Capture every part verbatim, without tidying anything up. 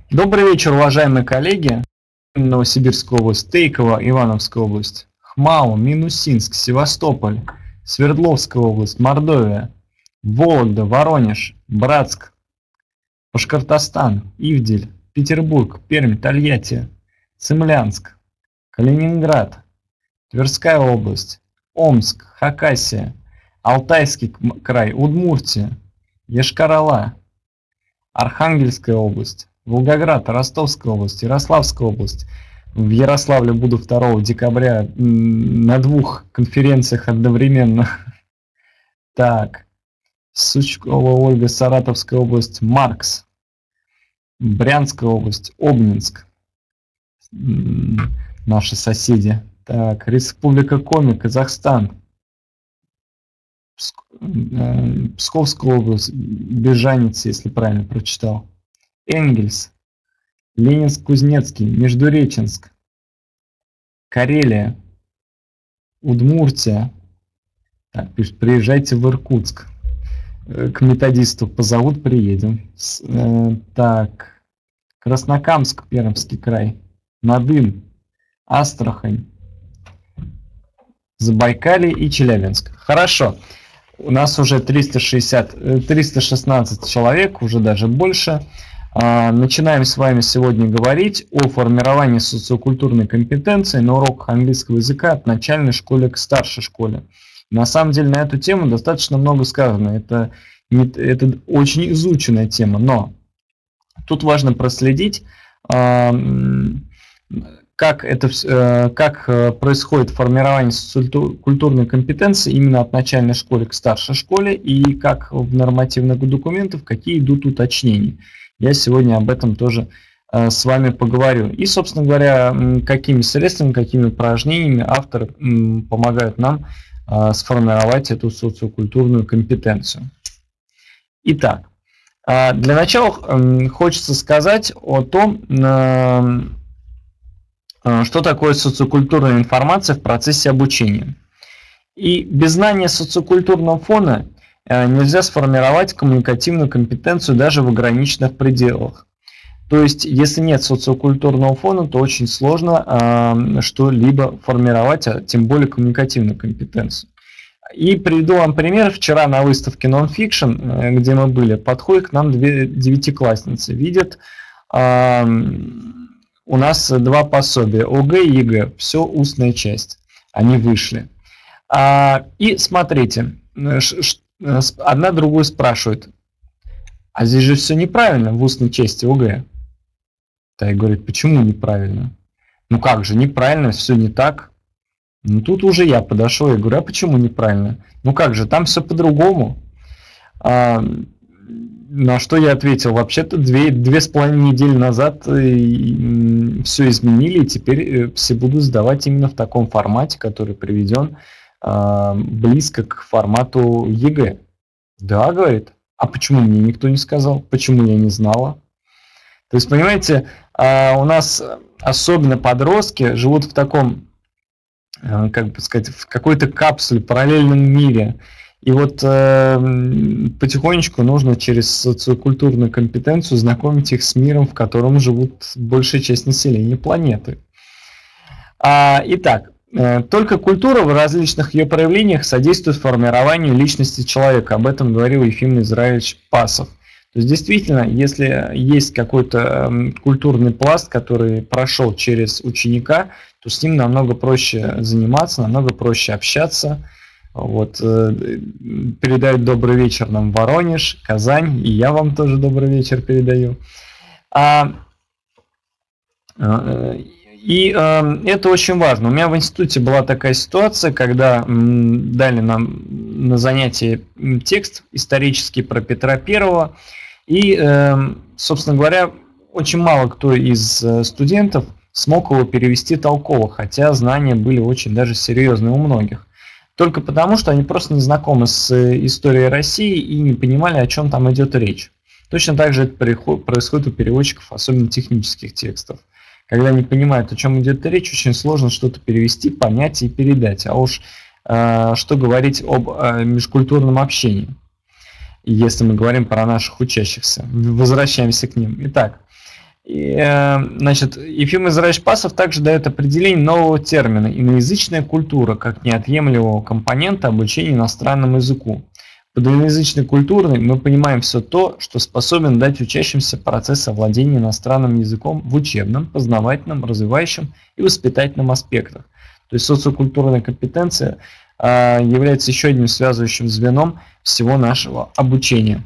Добрый вечер, уважаемые коллеги. Новосибирская область, Тейково, Ивановская область, Хмао, Минусинск, Севастополь, Свердловская область, Мордовия, Вологда, Воронеж, Братск, Башкортостан, Ивдель, Петербург, Пермь, Тольятти, Цимлянск, Калининград, Тверская область, Омск, Хакасия, Алтайский край, Удмуртия, Йошкар-Ола, Архангельская область, Волгоград, Ростовская область, Ярославская область. В Ярославле буду второго декабря на двух конференциях одновременно. Так, Сучкова Ольга, Саратовская область, Маркс, Брянская область, Обнинск, наши соседи. Так, Республика Коми, Казахстан, Псковская область, Бежанец, если правильно прочитал, Энгельс, Ленинск-Кузнецкий, Междуреченск, Карелия, Удмуртия. Так, пишет, приезжайте в Иркутск. К методисту позовут, приедем. Так, Краснокамск, Пермский край, Надым, Астрахань, Забайкалье и Челябинск. Хорошо. У нас уже триста шестьдесят, триста шестнадцать человек, уже даже больше. Начинаем с вами сегодня говорить о формировании социокультурной компетенции на уроках английского языка от начальной школы к старшей школе. На самом деле на эту тему достаточно много сказано. Это, это очень изученная тема, но тут важно проследить, как, это, как происходит формирование социокультурной компетенции именно от начальной школы к старшей школе и как в нормативных документах, какие идут уточнения. Я сегодня об этом тоже э, с вами поговорю. И, собственно говоря, какими средствами, какими упражнениями авторы м, помогают нам э, сформировать эту социокультурную компетенцию. Итак, э, для начала э, хочется сказать о том, э, э, что такое социокультурная информация в процессе обучения. И без знания социокультурного фона нельзя сформировать коммуникативную компетенцию даже в ограниченных пределах. То есть, если нет социокультурного фона, то очень сложно э, что-либо формировать, а тем более коммуникативную компетенцию. И приведу вам пример. Вчера на выставке Nonfiction, где мы были, подходят к нам две девятиклассницы. Видят э, у нас два пособия, ОГЭ и ЕГЭ, все устная часть. Они вышли. А, и смотрите, что одна другую спрашивает: а здесь же все неправильно в устной части ОГЭ. Та и говорит: почему неправильно? Ну как же, неправильно, все не так. Ну тут уже я подошел и говорю: а почему неправильно? Ну как же, там все по-другому. А, на что я ответил: вообще-то две, две с половиной недели назад все изменили, и теперь все будут сдавать именно в таком формате, который приведен близко к формату ЕГЭ. Да, говорит. А почему мне никто не сказал? Почему я не знала? То есть, понимаете, у нас особенно подростки живут в таком, как бы сказать, в какой-то капсуле, параллельном мире. И вот потихонечку нужно через социокультурную компетенцию знакомить их с миром, в котором живут большая часть населения планеты. Итак, только культура в различных ее проявлениях содействует формированию личности человека. Об этом говорил Ефим Израилевич Пасов. То есть действительно, если есть какой-то культурный пласт, который прошел через ученика, то с ним намного проще заниматься, намного проще общаться. Вот, передают добрый вечер нам Воронеж, Казань, и я вам тоже добрый вечер передаю. А, И э, это очень важно. У меня в институте была такая ситуация, когда м, дали нам на занятии текст исторический про Петра Первого. И, э, собственно говоря, очень мало кто из студентов смог его перевести толково, хотя знания были очень даже серьезные у многих. Только потому, что они просто не знакомы с историей России и не понимали, о чем там идет речь. Точно так же это происходит у переводчиков, особенно технических текстов. Когда не понимают, о чем идет речь, очень сложно что-то перевести, понять и передать. А уж э, что говорить об э, межкультурном общении, если мы говорим про наших учащихся. Возвращаемся к ним. Итак, И, значит, Ефим Израилевич Пасов также дает определение нового термина «иноязычная культура» как неотъемлемого компонента обучения иностранному языку. Под иноязычной культурой мы понимаем все то, что способен дать учащимся процесс овладения иностранным языком в учебном, познавательном, развивающем и воспитательном аспектах. То есть социокультурная компетенция э, является еще одним связывающим звеном всего нашего обучения.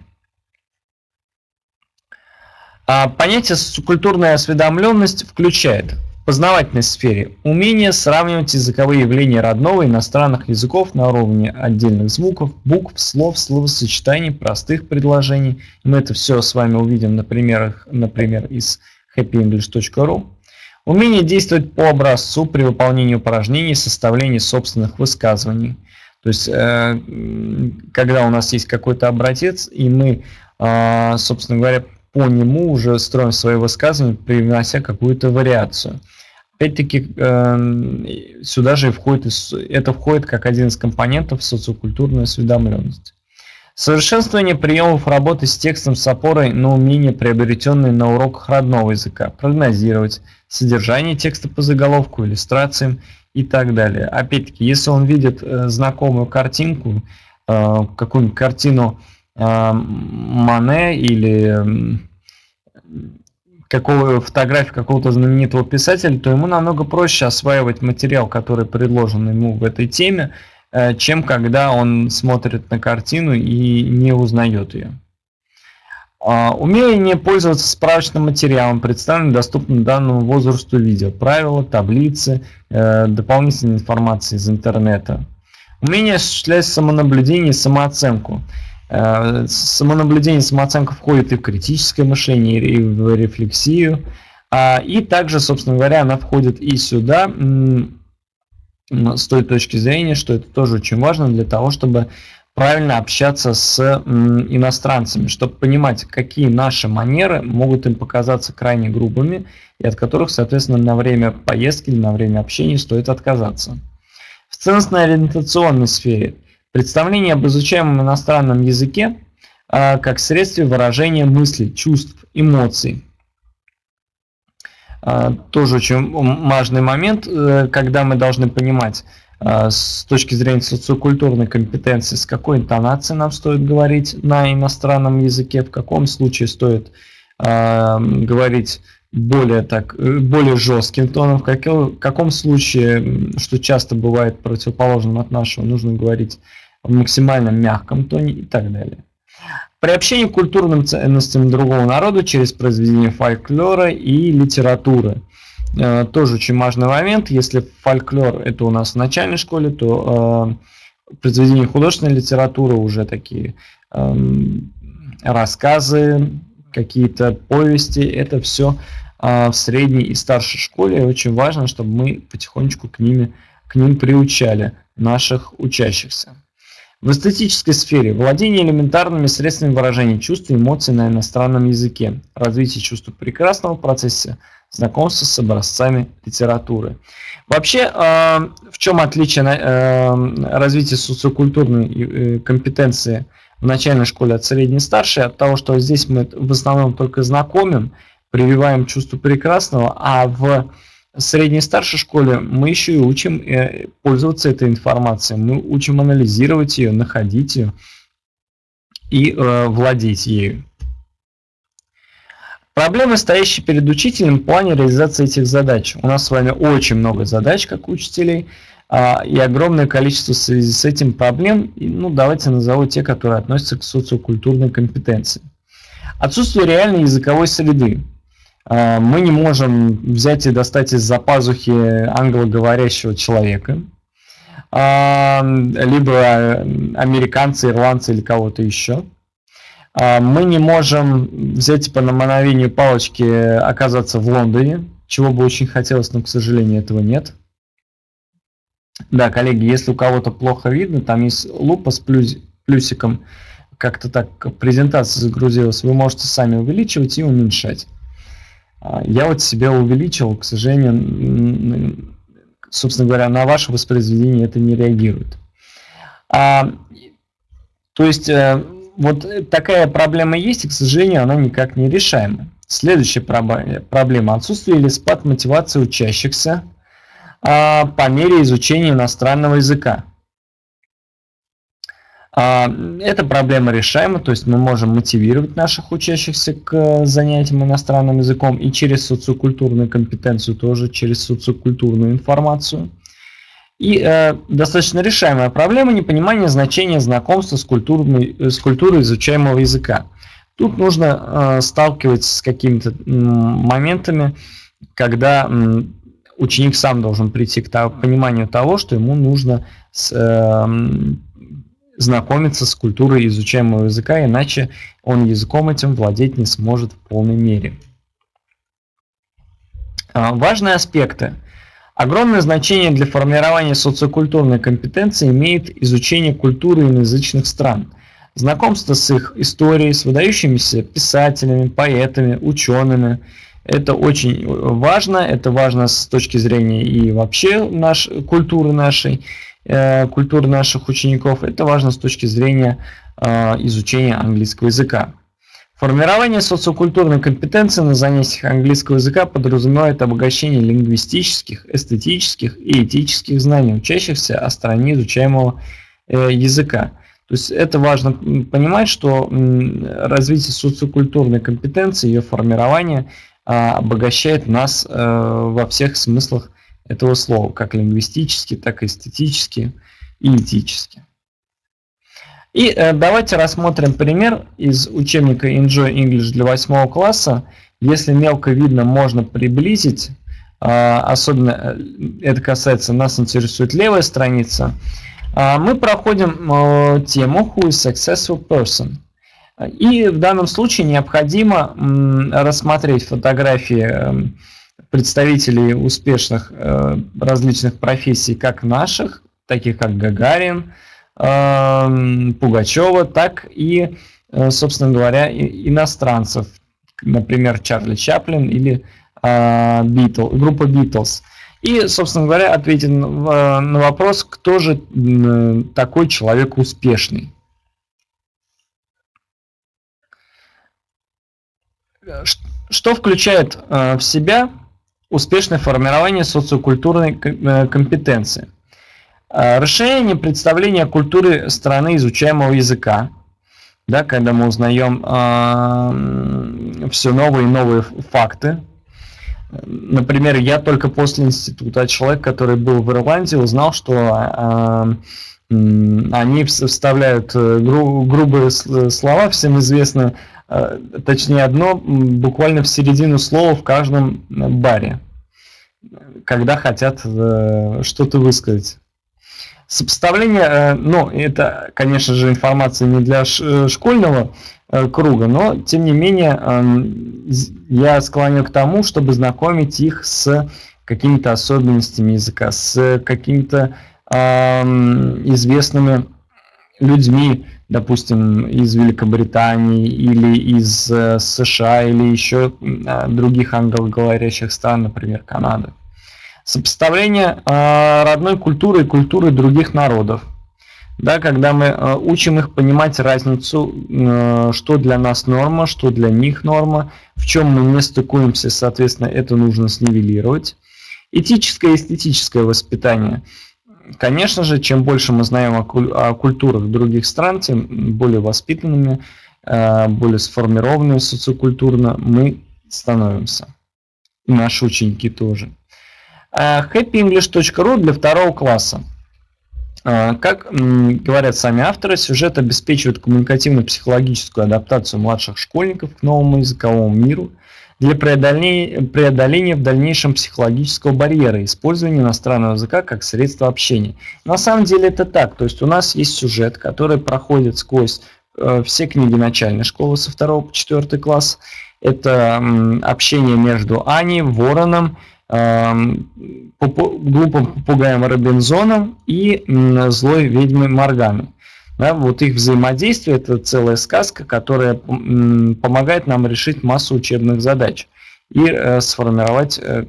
Понятие социокультурная осведомленность включает в познавательной сфере умение сравнивать языковые явления родного и иностранных языков на уровне отдельных звуков, букв, слов, словосочетаний, простых предложений. Мы это все с вами увидим на примерах, например, из хэппи инглиш точка ру. Умение действовать по образцу при выполнении упражнений, составлении собственных высказываний. То есть, когда у нас есть какой-то образец, и мы, собственно говоря, по нему уже строим свои высказывания, привнося какую-то вариацию. Опять-таки, сюда же входит, это входит как один из компонентов социокультурной осведомленности. Совершенствование приемов работы с текстом с опорой на умения, приобретенные на уроках родного языка, прогнозировать содержание текста по заголовку, иллюстрациям и так далее. Опять-таки, если он видит знакомую картинку, какую-нибудь картину Мане или какого, фотографию какого-то знаменитого писателя, то ему намного проще осваивать материал, который предложен ему в этой теме, чем когда он смотрит на картину и не узнает ее. Умение пользоваться справочным материалом, представленным доступным данному возрасту видео, правила, таблицы, дополнительной информации из интернета. Умение осуществлять самонаблюдение и самооценку. Самонаблюдение и самооценка входит и в критическое мышление, и в рефлексию. И также, собственно говоря, она входит и сюда, с той точки зрения, что это тоже очень важно для того, чтобы правильно общаться с иностранцами, чтобы понимать, какие наши манеры могут им показаться крайне грубыми, и от которых, соответственно, на время поездки или на время общения стоит отказаться. В ценностно-ориентационной сфере представление об изучаемом иностранном языке а, как средстве выражения мыслей, чувств, эмоций. А, тоже очень важный момент, когда мы должны понимать а, с точки зрения социокультурной компетенции, с какой интонацией нам стоит говорить на иностранном языке, в каком случае стоит а, говорить более, так, более жестким тоном, в каком, каком случае, что часто бывает противоположным от нашего, нужно говорить в максимально мягком тоне и так далее. Приобщение к культурным ценностям другого народа через произведение фольклора и литературы. Э, тоже очень важный момент. Если фольклор это у нас в начальной школе, то э, произведение художественной литературы уже такие э, рассказы, какие-то повести, это все э, в средней и старшей школе. И очень важно, чтобы мы потихонечку к, ними, к ним приучали наших учащихся. В эстетической сфере владение элементарными средствами выражения чувств и эмоций на иностранном языке, развитие чувства прекрасного в процессе знакомства с образцами литературы. Вообще, в чем отличие развития социокультурной компетенции в начальной школе от средней и старшей? От того, что здесь мы в основном только знакомим, прививаем чувство прекрасного, а в средней и старшей школе мы еще и учим пользоваться этой информацией, мы учим анализировать ее, находить ее и э, владеть ею. Проблемы, стоящие перед учителем в плане реализации этих задач. У нас с вами очень много задач, как учителей, э, и огромное количество в связи с этим проблем. И, ну, давайте назову те, которые относятся к социокультурной компетенции. Отсутствие реальной языковой среды. Мы не можем взять и достать из-за пазухи англоговорящего человека, либо американца, ирландца или кого-то еще. Мы не можем взять и по мановению палочки оказаться в Лондоне, чего бы очень хотелось, но, к сожалению, этого нет. Да, коллеги, если у кого-то плохо видно, там есть лупа с плюс, плюсиком, как-то так презентация загрузилась, вы можете сами увеличивать и уменьшать. Я вот себя увеличил, к сожалению, собственно говоря, на ваше воспроизведение это не реагирует. А, то есть, вот такая проблема есть, и, к сожалению, она никак не решаема. Следующая проблема – отсутствие или спад мотивации учащихся а, по мере изучения иностранного языка. А, эта проблема решаема, то есть мы можем мотивировать наших учащихся к занятиям иностранным языком и через социокультурную компетенцию, тоже через социокультурную информацию. И э, достаточно решаемая проблема – непонимание значения знакомства с, культурной, с культурой изучаемого языка. Тут нужно э, сталкиваться с какими-то моментами, когда э, ученик сам должен прийти к пониманию того, что ему нужно с, э, знакомиться с культурой изучаемого языка, иначе он языком этим владеть не сможет в полной мере. Э, важные аспекты. Огромное значение для формирования социокультурной компетенции имеет изучение культуры иноязычных стран. Знакомство с их историей, с выдающимися писателями, поэтами, учеными. Это очень важно. Это важно с точки зрения и вообще наш, культуры нашей, э, культуры наших учеников. Это важно с точки зрения э, изучения английского языка. Формирование социокультурной компетенции на занятиях английского языка подразумевает обогащение лингвистических, эстетических и этических знаний учащихся о стороне изучаемого э, языка. То есть это важно понимать, что развитие социокультурной компетенции, ее формирование обогащает нас во всех смыслах этого слова, как лингвистически, так и эстетически и этически. И давайте рассмотрим пример из учебника Enjoy English для восьмого класса. Если мелко видно, можно приблизить, особенно это касается, нас интересует левая страница. Мы проходим тему Who is successful person. И в данном случае необходимо рассмотреть фотографии представителей успешных различных профессий, как наших, таких как Гагарин, Пугачева, так и, собственно говоря, иностранцев, например, Чарли Чаплин или Битл, группа Битлз. И, собственно говоря, ответить на вопрос, кто же такой человек успешный. Что включает в себя успешное формирование социокультурной компетенции? Расширение представления о культуре страны изучаемого языка, да, когда мы узнаем э, все новые и новые факты. Например, я только после института, человек, который был в Ирландии, узнал, что э, э, они вставляют гру грубые слова, всем известно, э, точнее одно, буквально в середину слова в каждом баре, когда хотят э, что-то высказать. Сопоставление, э, ну, это, конечно же, информация не для школьного круга, но тем не менее я склонен к тому, чтобы знакомить их с какими-то особенностями языка, с какими-то э, известными людьми, допустим, из Великобритании или из э, США или еще э, других англоговорящих стран, например, Канады. Сопоставление э, родной культуры и культуры других народов. Да, когда мы э, учим их понимать разницу, э, что для нас норма, что для них норма, в чем мы не стыкуемся, соответственно, это нужно снивелировать. Этическое и эстетическое воспитание. Конечно же, чем больше мы знаем о, куль о культурах других стран, тем более воспитанными, э, более сформированными социокультурно мы становимся. И наши ученики тоже. хэппи инглиш точка ру для второго класса. Как говорят сами авторы, сюжет обеспечивает коммуникативно-психологическую адаптацию младших школьников к новому языковому миру для преодоления, преодоления в дальнейшем психологического барьера использования иностранного языка как средство общения. На самом деле это так, то есть у нас есть сюжет, который проходит сквозь э, все книги начальной школы со второго по четвёртый класс. Это э, общение между Аней, Вороном, глупым попугаем Робинзоном и злой ведьмой Морганой. Да, вот их взаимодействие – это целая сказка, которая помогает нам решить массу учебных задач и э, сформировать э,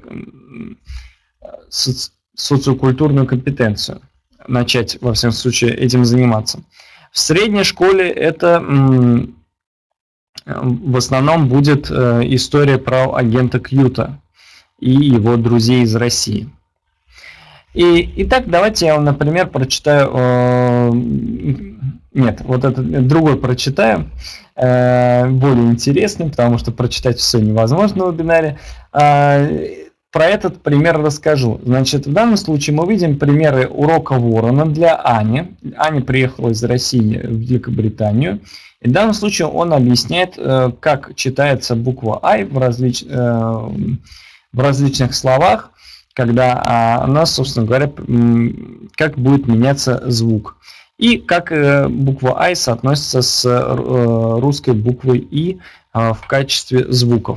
соци социокультурную компетенцию, начать, во всяком случае, этим заниматься. В средней школе это в основном будет история про агента Кьюта и его друзей из России. И, итак, давайте я вам, например, прочитаю... Э, нет, вот этот другой прочитаю, э, более интересный, потому что прочитать все невозможно в вебинаре. Э, про этот пример расскажу. Значит, в данном случае мы видим примеры урока Ворона для Ани. Аня приехала из России в Великобританию. И в данном случае он объясняет, э, как читается буква I в, различ, э, в различных словах, когда она, собственно говоря, как будет меняться звук. И как буква I соотносится с русской буквой И в качестве звуков.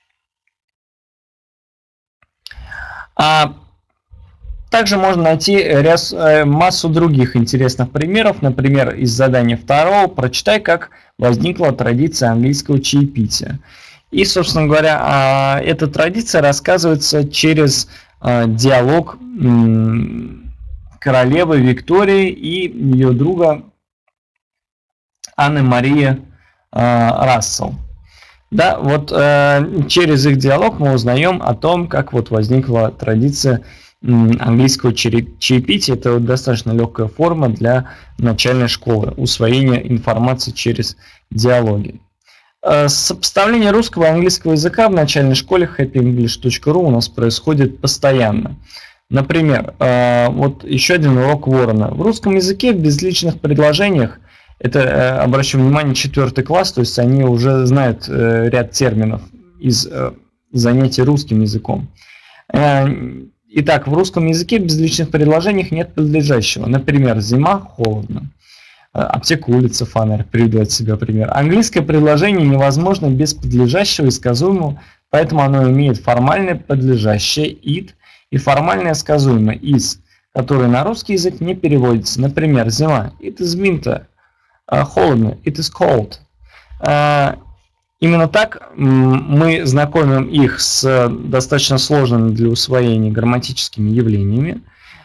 А также можно найти ряд, массу других интересных примеров. Например, из задания второго «Прочитай, как возникла традиция английского чаепития». И, собственно говоря, эта традиция рассказывается через диалог королевы Виктории и ее друга Анны Марии Рассел. Да, вот через их диалог мы узнаем о том, как вот возникла традиция английского чаепития. Это вот достаточно легкая форма для начальной школы, усвоения информации через диалоги. Сопоставление русского и английского языка в начальной школе хэппи инглиш точка ру у нас происходит постоянно. Например, вот еще один урок Ворона. В русском языке в безличных предложениях, это, обращу внимание, четвертый класс, то есть они уже знают ряд терминов из занятий русским языком. Итак, в русском языке в безличных предложениях нет подлежащего. Например, зима, холодно. Аптека, улица, фонарь, приведу от себя пример. Английское предложение невозможно без подлежащего и сказуемого, поэтому оно имеет формальное подлежащее it и формальное сказуемое is, которое на русский язык не переводится. Например, зима it is winter, холодно it is cold. Именно так мы знакомим их с достаточно сложными для усвоения грамматическими явлениями,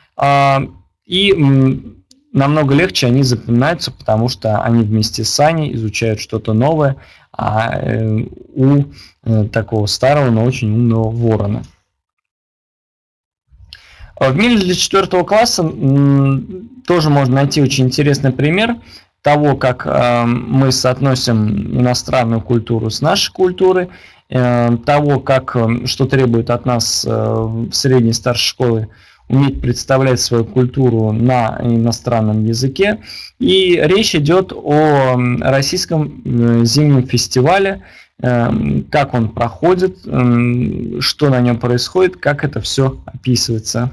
и намного легче они запоминаются, потому что они вместе с Аней изучают что-то новое, а у такого старого, но очень умного Ворона. В мире для четвертого класса тоже можно найти очень интересный пример того, как мы соотносим иностранную культуру с нашей культурой, того, как, что требует от нас в средней и старшей школе уметь представлять свою культуру на иностранном языке. И речь идет о российском зимнем фестивале, как он проходит, что на нем происходит, как это все описывается.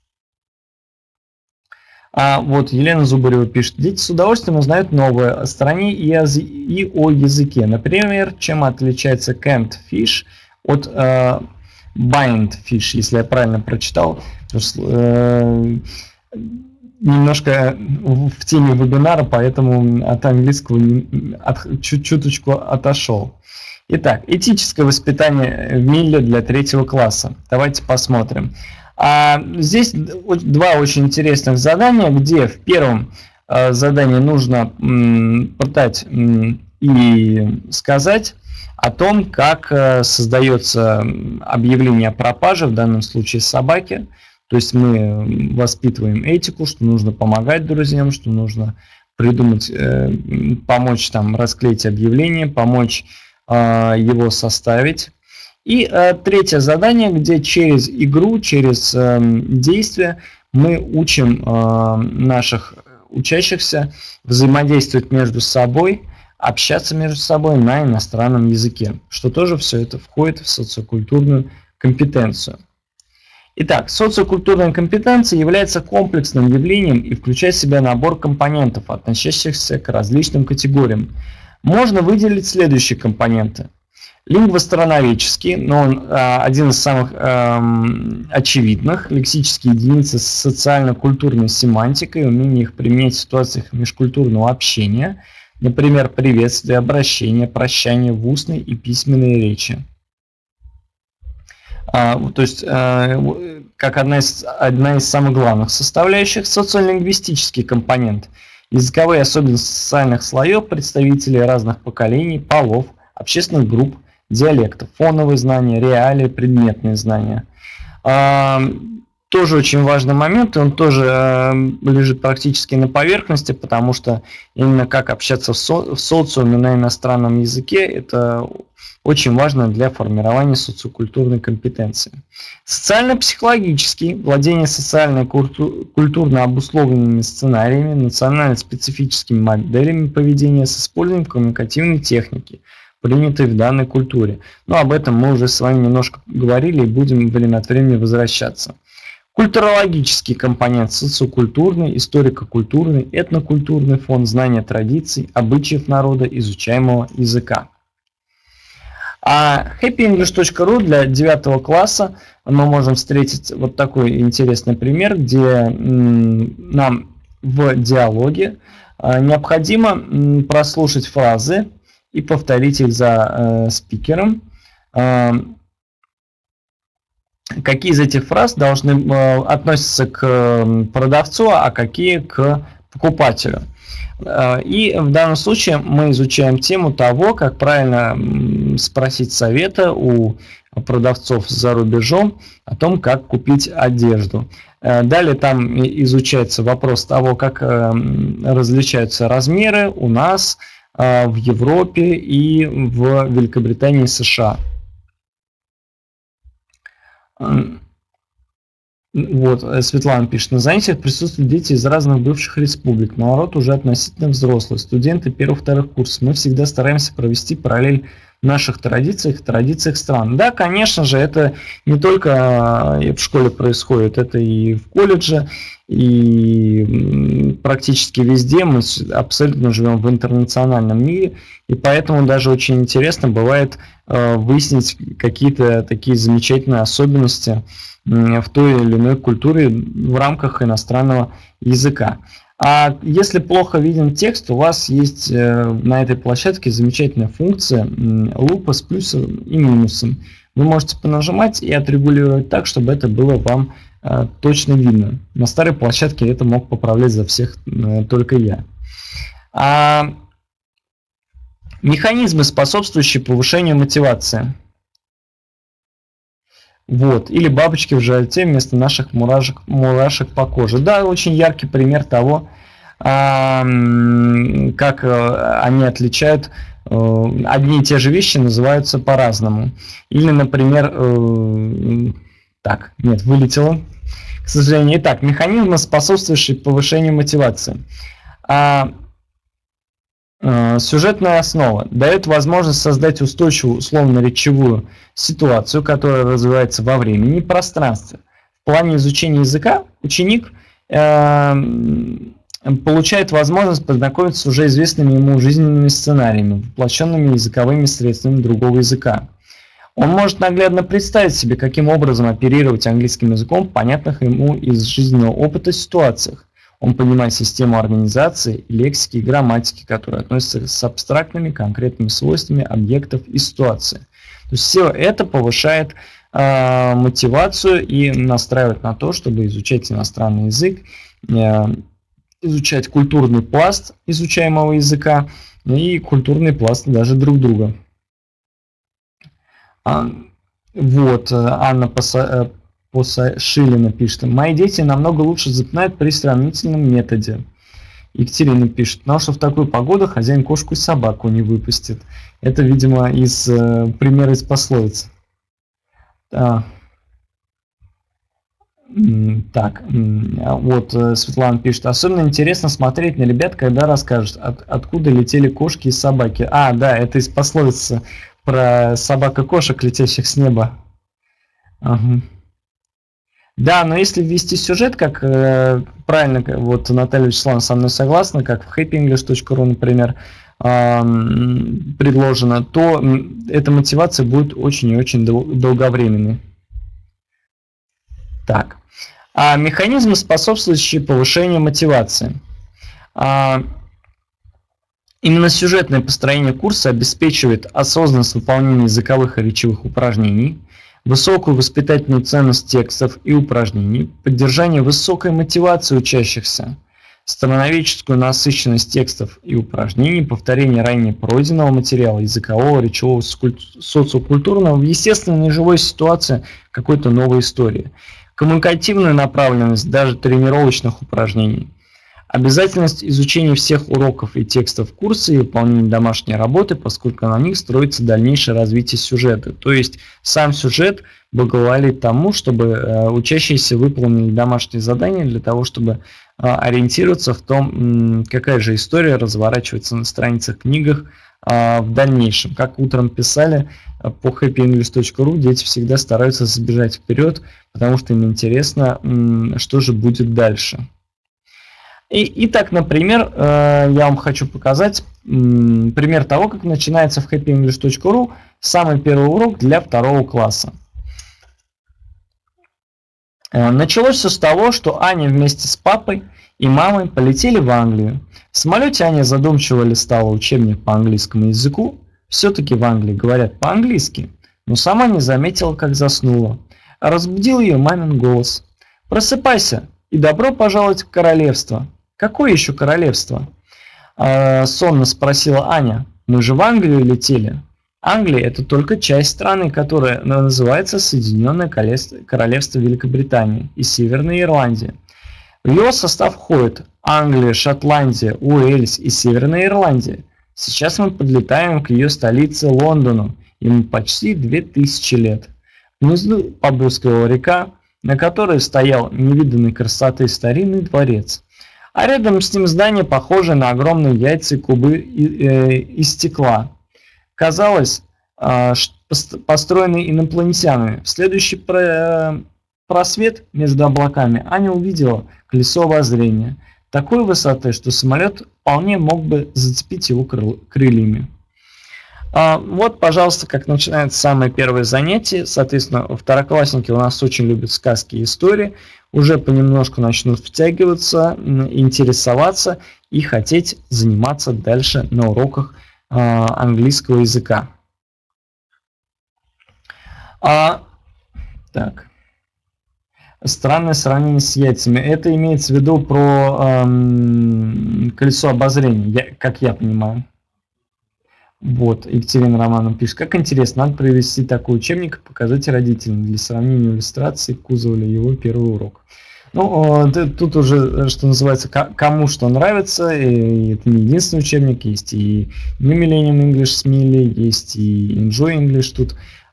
А вот Елена Зубарева пишет: дети с удовольствием узнают новое о стране и о, и о языке. Например, чем отличается canned fish от э, bind fish, если я правильно прочитал. Э, немножко в теме вебинара, поэтому от английского от, чуть-чуточку отошел. Итак, этическое воспитание в Милле для третьего класса. Давайте посмотрим. А здесь два очень интересных задания, где в первом э, задании нужно м, пытать м, и сказать о том, как э, создается объявление о пропаже, в данном случае собаки. То есть мы воспитываем этику, что нужно помогать друзьям, что нужно придумать, э, помочь там расклеить объявление, помочь э, его составить. И э, третье задание, где через игру, через э, действие мы учим э, наших учащихся взаимодействовать между собой, общаться между собой на иностранном языке, что тоже все это входит в социокультурную компетенцию. Итак, социокультурная компетенция является комплексным явлением и включает в себя набор компонентов, относящихся к различным категориям. Можно выделить следующие компоненты. Лингвостроноведческий, но он а, один из самых эм, очевидных. Лексические единицы с социально-культурной семантикой, умение их применять в ситуациях межкультурного общения, например, приветствие, обращение, прощание в устной и письменной речи. А, то есть, а, как одна из, одна из самых главных составляющих, социолингвистический компонент. Языковые особенности социальных слоев, представителей разных поколений, полов, общественных групп, диалектов, фоновые знания, реалии, предметные знания. Тоже очень важный момент, и он тоже лежит практически на поверхности, потому что именно как общаться в, со в социуме на иностранном языке, это очень важно для формирования социокультурной компетенции. Социально-психологический, владение социально-культурно обусловленными сценариями, национально-специфическими моделями поведения с использованием коммуникативной техники, принятой в данной культуре. Но об этом мы уже с вами немножко говорили и будем время от времени возвращаться. Культурологический компонент, социокультурный, историко-культурный, этнокультурный фон, знания традиций, обычаев народа, изучаемого языка. А хэппи инглиш точка ру для девятого класса мы можем встретить вот такой интересный пример, где нам в диалоге необходимо прослушать фразы и повторить их за спикером. Какие из этих фраз должны э, относиться к продавцу, а какие к покупателю. Э, и в данном случае мы изучаем тему того, как правильно спросить совета у продавцов за рубежом о том, как купить одежду. Э, далее там изучается вопрос того, как э, различаются размеры у нас, э, в Европе и в Великобритании и США. Вот, Светлана пишет, на занятиях присутствуют дети из разных бывших республик, народ уже относительно взрослый, студенты первых-вторых курсов. Мы всегда стараемся провести параллель в наших традициях и традициях стран. Да, конечно же, это не только в школе происходит, это и в колледже, и практически везде. Мы абсолютно живем в интернациональном мире, и поэтому даже очень интересно бывает выяснить какие-то такие замечательные особенности в той или иной культуре в рамках иностранного языка. А если плохо виден текст, у вас есть на этой площадке замечательная функция лупа с плюсом и минусом. Вы можете понажимать и отрегулировать так, чтобы это было вам точно видно. На старой площадке это мог поправлять за всех только я. А механизмы, способствующие повышению мотивации. Вот. Или бабочки в животе вместо наших мурашек, мурашек по коже. Да, очень яркий пример того, как они отличают, одни и те же вещи называются по-разному. Или, например, так, нет, вылетело, к сожалению. Итак, механизмы, способствующие повышению мотивации. Сюжетная основа дает возможность создать устойчивую условно-речевую ситуацию, которая развивается во времени и пространстве. В плане изучения языка ученик э, получает возможность познакомиться с уже известными ему жизненными сценариями, воплощенными языковыми средствами другого языка. Он может наглядно представить себе, каким образом оперировать английским языком в понятных ему из жизненного опыта ситуациях. Он понимает систему организации, лексики и грамматики, которые относятся с абстрактными конкретными свойствами объектов и ситуации. То есть все это повышает э, мотивацию и настраивает на то, чтобы изучать иностранный язык, э, изучать культурный пласт изучаемого языка и культурный пласт даже друг друга. А, вот, Анна Паса... Шилина пишет, мои дети намного лучше запоминают при сравнительном методе. Екатерина пишет, ну что в такую погоду хозяин кошку и собаку не выпустит. Это, видимо, из э, примера из пословиц. А. Так, вот Светлана пишет, особенно интересно смотреть на ребят, когда расскажут, от, откуда летели кошки и собаки. А, да, это из пословицы про собак и кошек, летящих с неба. Ага. Да, но если ввести сюжет, как э, правильно, вот Наталья Вячеславовна со мной согласна, как в хэппи инглиш точка ру, например, э, предложено, то эта мотивация будет очень и очень дол долговременной. Так, а механизмы, способствующие повышению мотивации. А, именно сюжетное построение курса обеспечивает осознанность выполнения языковых и речевых упражнений, высокую воспитательную ценность текстов и упражнений, поддержание высокой мотивации учащихся, страноведческую насыщенность текстов и упражнений, повторение ранее пройденного материала, языкового, речевого, социокультурного в естественной живой ситуации какой-то новой истории, коммуникативную направленность даже тренировочных упражнений, обязательность изучения всех уроков и текстов курса и выполнения домашней работы, поскольку на них строится дальнейшее развитие сюжета. То есть сам сюжет благоволит тому, чтобы учащиеся выполнили домашние задания для того, чтобы ориентироваться в том, какая же история разворачивается на страницах книгах в дальнейшем. Как утром писали по хэппи инглиш точка ру, дети всегда стараются забежать вперед, потому что им интересно, что же будет дальше. И, итак, например, я вам хочу показать пример того, как начинается в хэппи инглиш точка ру самый первый урок для второго класса. Началось все с того, что Аня вместе с папой и мамой полетели в Англию. В самолете Аня задумчиво листала учебник по английскому языку. Все-таки в Англии говорят по-английски, но сама не заметила, как заснула. Разбудил ее мамин голос. «Просыпайся и добро пожаловать в королевство». «Какое еще королевство?» э, сонно спросила Аня. «Мы же в Англию летели». Англия – это только часть страны, которая называется Соединенное Королевство Великобритании и Северной Ирландии. В его состав входят Англия, Шотландия, Уэльс и Северная Ирландия. Сейчас мы подлетаем к ее столице Лондону, ему почти две тысячи лет. Внизу поблескивала река, на которой стоял невиданной красоты старинный дворец. А рядом с ним здание, похожее на огромные яйца и кубы из стекла. Казалось, построенный инопланетянами. В следующий просвет между облаками Аня увидела колесо обозрения такой высоты, что самолет вполне мог бы зацепить его крыльями. Вот, пожалуйста, как начинается самое первое занятие. Соответственно, второклассники у нас очень любят сказки и истории. Уже понемножку начнут втягиваться, интересоваться и хотеть заниматься дальше на уроках английского языка. А, так. Странное сравнение с яйцами. Это имеется в виду про эм, колесо обозрения, я, как я понимаю. Вот, Екатерина Романовна пишет. Как интересно, надо привести такой учебник и показать родителям для сравнения иллюстраций кузова или его первый урок. Ну, тут уже, что называется, кому что нравится, и это не единственный учебник, есть и New Millennium English с Милли, есть и Enjoy English тут.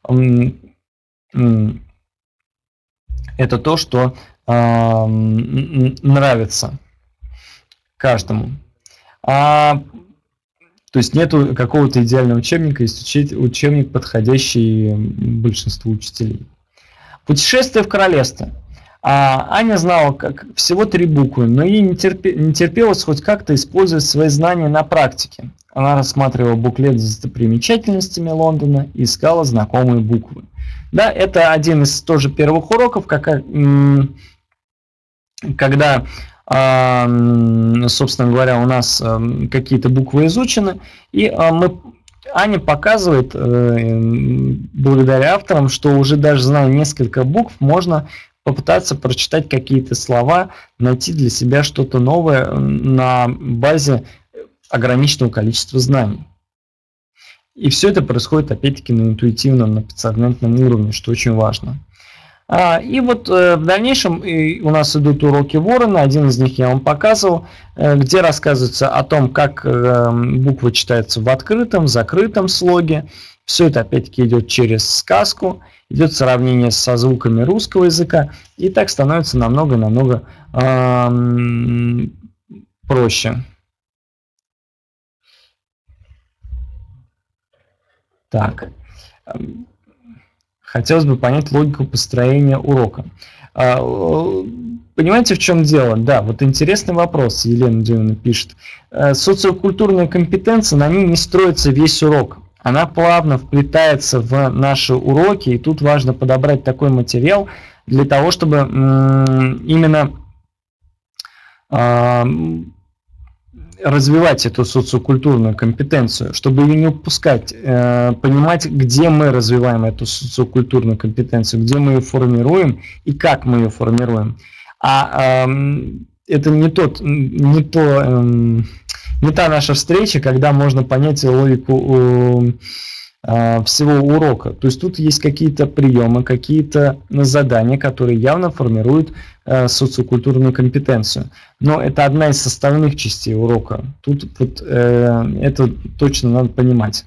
Это то, что э, нравится каждому. А, то есть нету какого-то идеального учебника, есть учебник, подходящий большинству учителей. Путешествие в королевство. А Аня знала как, всего три буквы, но ей не, терпи, не терпелось хоть как-то использовать свои знания на практике. Она рассматривала буклет с достопримечательностями Лондона и искала знакомые буквы. Да, это один из тоже первых уроков, как, когда, собственно говоря, у нас какие-то буквы изучены, и мы, Аня показывает, благодаря авторам, что уже даже зная несколько букв, можно попытаться прочитать какие-то слова, найти для себя что-то новое на базе ограниченного количества знаний. И все это происходит, опять-таки, на интуитивном, на подсознательном уровне, что очень важно. А, и вот э, в дальнейшем и у нас идут уроки Ворона, один из них я вам показывал, э, где рассказывается о том, как э, буквы читаются в открытом, закрытом слоге. Все это, опять-таки, идет через сказку, идет сравнение со звуками русского языка, и так становится намного-намного э, проще. Так, хотелось бы понять логику построения урока. Понимаете, в чем дело? Да, вот интересный вопрос, Елена Дюмина пишет. Социокультурная компетенция, на ней не строится весь урок. Она плавно вплетается в наши уроки, и тут важно подобрать такой материал для того, чтобы именно развивать эту социокультурную компетенцию, чтобы ее не упускать, э, понимать, где мы развиваем эту социокультурную компетенцию, где мы ее формируем и как мы ее формируем. А э, это не тот, не то, эм, не та наша встреча, когда можно понять логику э, всего урока. То есть тут есть какие-то приемы, какие-то задания, которые явно формируют э, социокультурную компетенцию. Но это одна из составных частей урока. Тут вот, э, это точно надо понимать.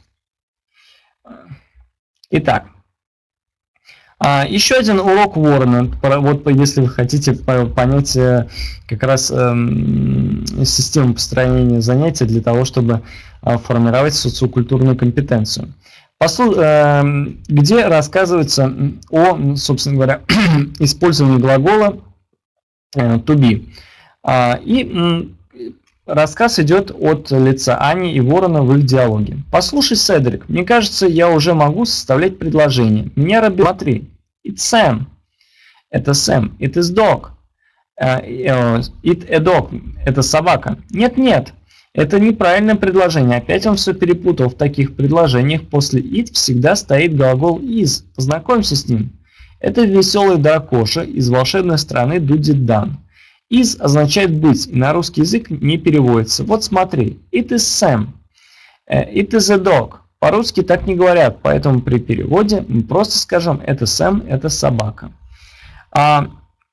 Итак. А, еще один урок Уоррена, вот если вы хотите понять как раз э, систему построения занятий для того, чтобы э, формировать социокультурную компетенцию. Послу, э, где рассказывается о, собственно говоря, использовании глагола э, to be. А, и м, рассказ идет от лица Ани и Уоррена в их диалоге. Послушай, Седрик, мне кажется, я уже могу составлять предложение. Меня робит. Смотри. It's Sam. Это Сэм. It is dog. Uh, it a dog. Это собака. Нет, нет. Это неправильное предложение. Опять он все перепутал. В таких предложениях после it всегда стоит глагол is. Познакомься с ним. Это веселый дракоша из волшебной страны Дудит Дан. Is означает быть, и на русский язык не переводится. Вот смотри. It is Sam. Uh, it is a dog. По-русски так не говорят, поэтому при переводе мы просто скажем это Сэм, это собака. А,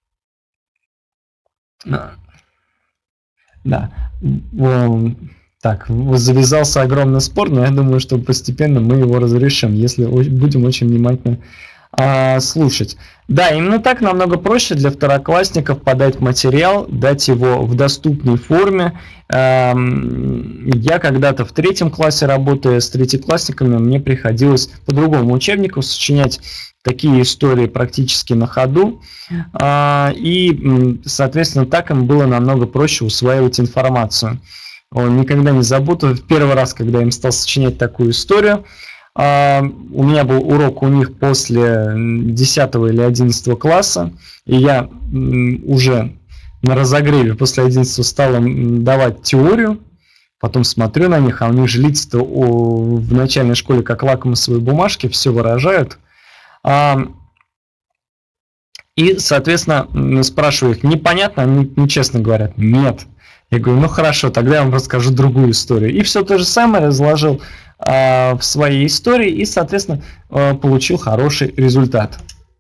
да. Так, завязался огромный спор, но я думаю, что постепенно мы его разрешим, если будем очень внимательно а, слушать. Да, именно так намного проще для второклассников подать материал, дать его в доступной форме. Я когда-то в третьем классе, работая с третьеклассниками, мне приходилось по другому учебнику сочинять такие истории практически на ходу. И, соответственно, так им было намного проще усваивать информацию. Никогда не забуду, в первый раз, когда я им стал сочинять такую историю, у меня был урок у них после десятого или одиннадцатого класса, и я уже на разогреве после одиннадцатого стал им давать теорию, потом смотрю на них, а у них же лица-то в начальной школе как лакмусовые бумажки, все выражают. И, соответственно, спрашиваю их, непонятно, они нечестно говорят, нет. Я говорю, ну хорошо, тогда я вам расскажу другую историю. И все то же самое разложил в своей истории и, соответственно, получил хороший результат.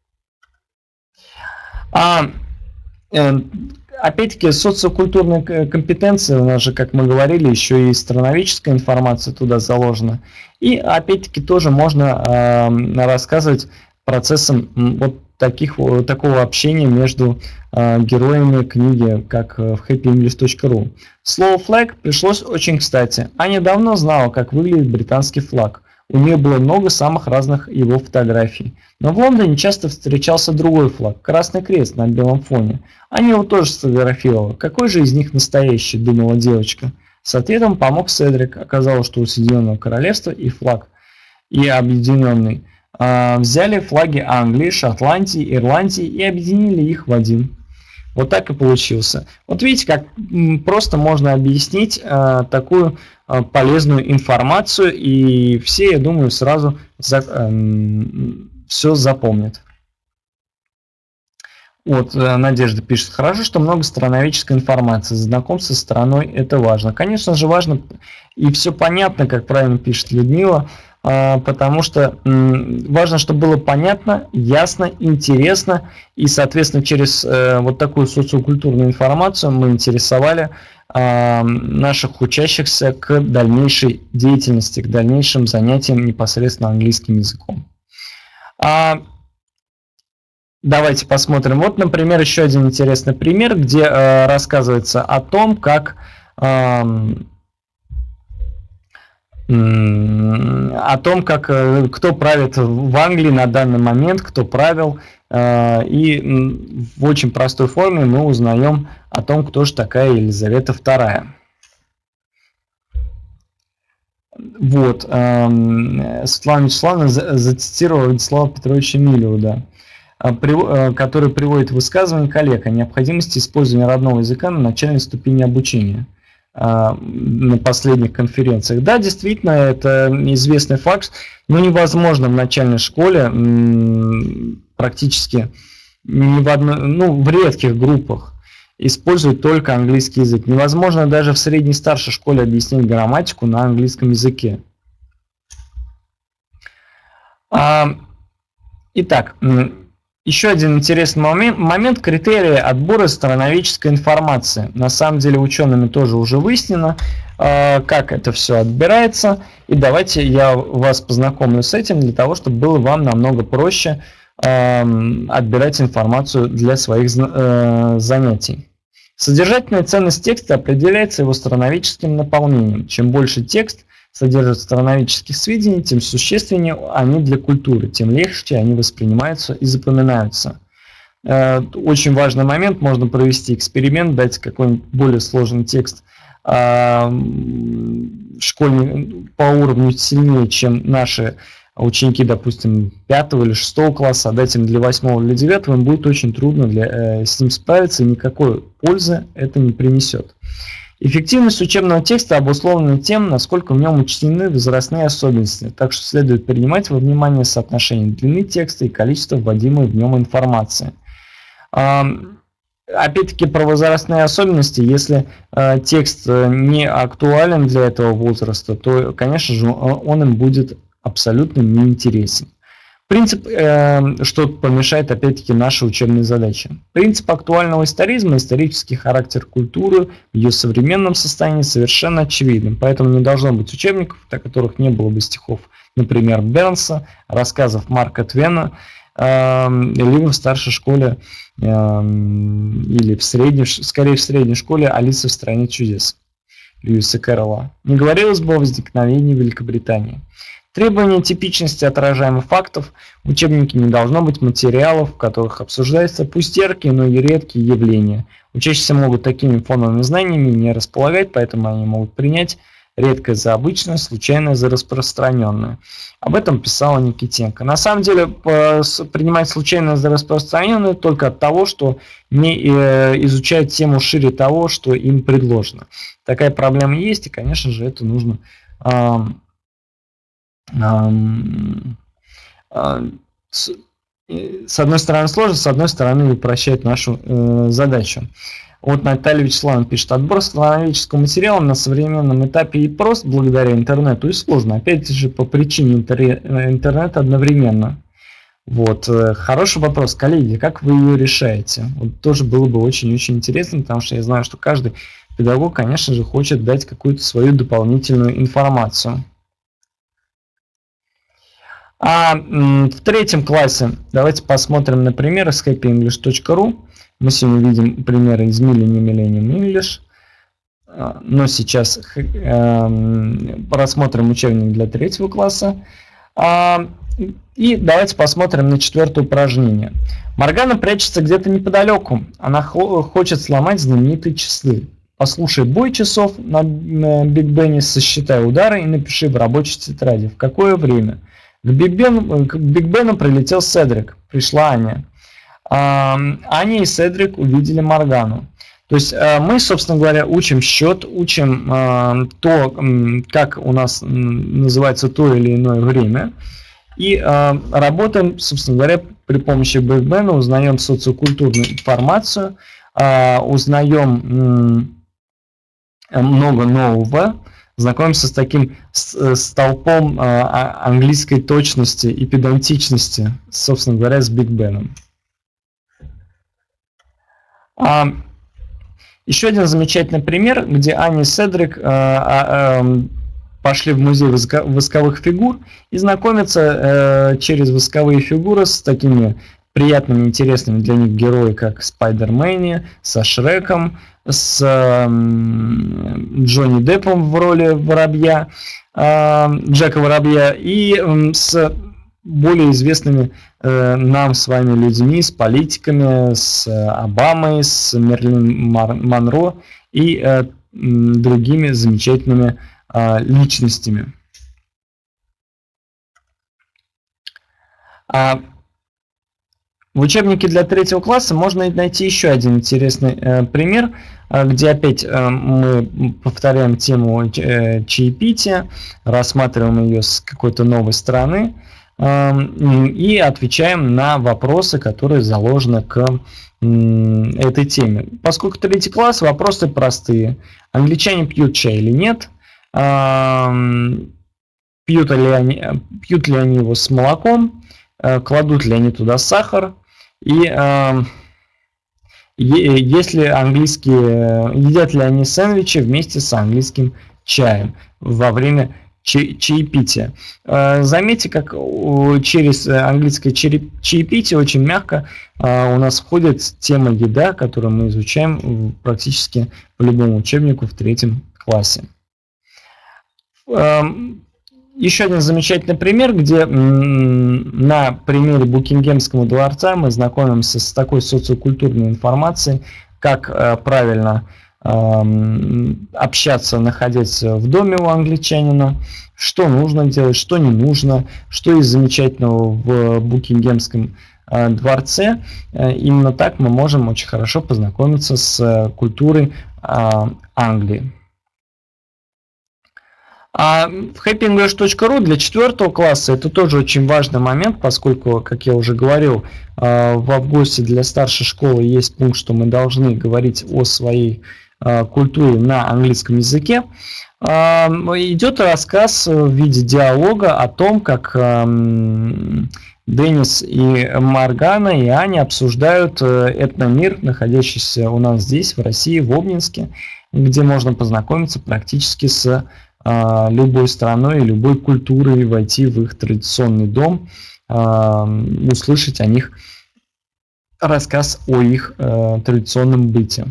А, опять-таки, социокультурная компетенция, у нас же, как мы говорили, еще и страноведческая информация туда заложена. И, опять-таки, тоже можно рассказывать процессом вот таких, такого общения между э, героями книги, как в хэппи инглиш точка ру. Слово flag пришлось очень кстати. Аня давно знала, как выглядит британский флаг. У нее было много самых разных его фотографий. Но в Лондоне часто встречался другой флаг, Красный Крест на белом фоне. Аня его тоже сфотографировала. Какой же из них настоящий, думала девочка. С ответом помог Седрик. Оказалось, что у Соединенного Королевства и флаг, и объединенный. Взяли флаги Англии, Шотландии, Ирландии и объединили их в один. Вот так и получился. Вот видите, как просто можно объяснить а, такую а, полезную информацию, и все, я думаю, сразу за, а, все запомнят. Вот, Надежда пишет, хорошо, что много страноведческой информации, знакомство с страной, это важно. Конечно же важно, и все понятно, как правильно пишет Людмила, потому что важно, чтобы было понятно, ясно, интересно, и, соответственно, через вот такую социокультурную информацию мы интересовали наших учащихся к дальнейшей деятельности, к дальнейшим занятиям непосредственно английским языком. Давайте посмотрим. Вот, например, еще один интересный пример, где рассказывается о том, как о том, как, кто правит в Англии на данный момент, кто правил, и в очень простой форме мы узнаем о том, кто же такая Елизавета вторая. Вот, Светлана Вячеславовна зацитировала Владислава Петровича Милева, который приводит высказывание коллег о необходимости использования родного языка на начальной ступени обучения на последних конференциях. Да, действительно, это известный факт, но невозможно в начальной школе практически ни в одной, ну, в редких группах используют только английский язык. Невозможно даже в средней и старшей школе объяснить грамматику на английском языке. Итак, еще один интересный момент, момент критерии отбора страноведческой информации. На самом деле учеными тоже уже выяснено, как это все отбирается. И давайте я вас познакомлю с этим, для того, чтобы было вам намного проще отбирать информацию для своих занятий. Содержательная ценность текста определяется его страноведческим наполнением. Чем больше текст содержит страноведческих сведений, тем существеннее они для культуры, тем легче они воспринимаются и запоминаются. Очень важный момент, можно провести эксперимент, дать какой-нибудь более сложный текст школьник по уровню сильнее, чем наши ученики, допустим, пятого или шестого класса, а дать им для восьмого или девятого, им будет очень трудно для, с ним справиться, и никакой пользы это не принесет. Эффективность учебного текста обусловлена тем, насколько в нем учтены возрастные особенности, так что следует принимать во внимание соотношение длины текста и количества вводимой в нем информации. Опять-таки про возрастные особенности, если текст не актуален для этого возраста, то, конечно же, он им будет абсолютно неинтересен. Принцип, э, что помешает опять-таки нашей учебной задаче. Принцип актуального историзма, исторический характер культуры в ее современном состоянии совершенно очевиден. Поэтому не должно быть учебников, о которых не было бы стихов, например, Бернса, рассказов Марка Твена, э, либо в старшей школе э, или в средней, скорее в средней школе «Алиса в стране чудес» Льюиса Кэрролла. Не говорилось бы о возникновении Великобритании. Требование типичности отражаемых фактов. В учебнике не должно быть материалов, в которых обсуждаются пусть яркие, но и редкие явления. Учащиеся могут такими фоновыми знаниями не располагать, поэтому они могут принять редкое за обычное, случайное за распространенное. Об этом писала Никитенко. На самом деле, принимать случайное за распространенное только от того, что не изучают тему шире того, что им предложено. Такая проблема есть, и, конечно же, это нужно... С одной стороны сложно, с одной стороны упрощает нашу э, задачу. Вот Наталья Вячеславовна пишет: отбор страноведческого материала на современном этапе и прост благодаря интернету, и сложно. Опять же, по причине интернета одновременно. Вот. Хороший вопрос, коллеги, как вы ее решаете? Вот тоже было бы очень-очень интересно, потому что я знаю, что каждый педагог, конечно же, хочет дать какую-то свою дополнительную информацию. А в третьем классе давайте посмотрим на пример escape english точка ру. Мы сегодня видим примеры из Millennium English. Но сейчас э, рассмотрим учебник для третьего класса. А, и давайте посмотрим на четвертое упражнение. Моргана прячется где-то неподалеку. Она хочет сломать знаменитые часы. Послушай бой часов на Биг Бене, сосчитай удары и напиши в рабочей тетради, в какое время. К Биг Бену, к Биг Бену прилетел Седрик, пришла Аня. А, Аня и Седрик увидели Моргану. То есть мы, собственно говоря, учим счет, учим а, то, как у нас называется то или иное время. И а, работаем, собственно говоря, при помощи Биг Бена, узнаем социокультурную информацию, а, узнаем много нового. Знакомимся с таким столпом английской точности и педантичности, собственно говоря, с Биг Беном. Еще один замечательный пример, где Аня и Седрик пошли в музей восковых фигур и знакомятся через восковые фигуры с такими приятными, интересными для них героями, как Спайдермене, со Шреком, с э, Джонни Деппом в роли воробья, э, Джека Воробья, и э, с более известными э, нам с вами людьми, с политиками, с э, Обамой, с Мерлин Монро и э, другими замечательными э, личностями. А в учебнике для третьего класса можно найти еще один интересный э, пример, э, где опять э, мы повторяем тему э, чаепития, рассматриваем ее с какой-то новой стороны э, и отвечаем на вопросы, которые заложены к этой теме. Поскольку третий класс, вопросы простые. Англичане пьют чай или нет? Пьют ли они, пьют ли они его с молоком? Кладут ли они туда сахар? И если английские, едят ли они сэндвичи вместе с английским чаем во время чаепития. Заметьте, как через английское чаепитие очень мягко у нас входит тема еда, которую мы изучаем практически по любому учебнику в третьем классе. Еще один замечательный пример, где на примере Букингемского дворца мы знакомимся с такой социокультурной информацией, как правильно общаться, находясь в доме у англичанина, что нужно делать, что не нужно, что есть замечательного в Букингемском дворце. Именно так мы можем очень хорошо познакомиться с культурой Англии. А в happy english точка ru для четвертого класса это тоже очень важный момент, поскольку, как я уже говорил, в августе для старшей школы есть пункт, что мы должны говорить о своей культуре на английском языке. Идет рассказ в виде диалога о том, как Денис и Моргана и Аня обсуждают этномир, находящийся у нас здесь, в России, в Обнинске, где можно познакомиться практически с любой страной и любой культурой, войти в их традиционный дом, услышать о них рассказ о их традиционном быте.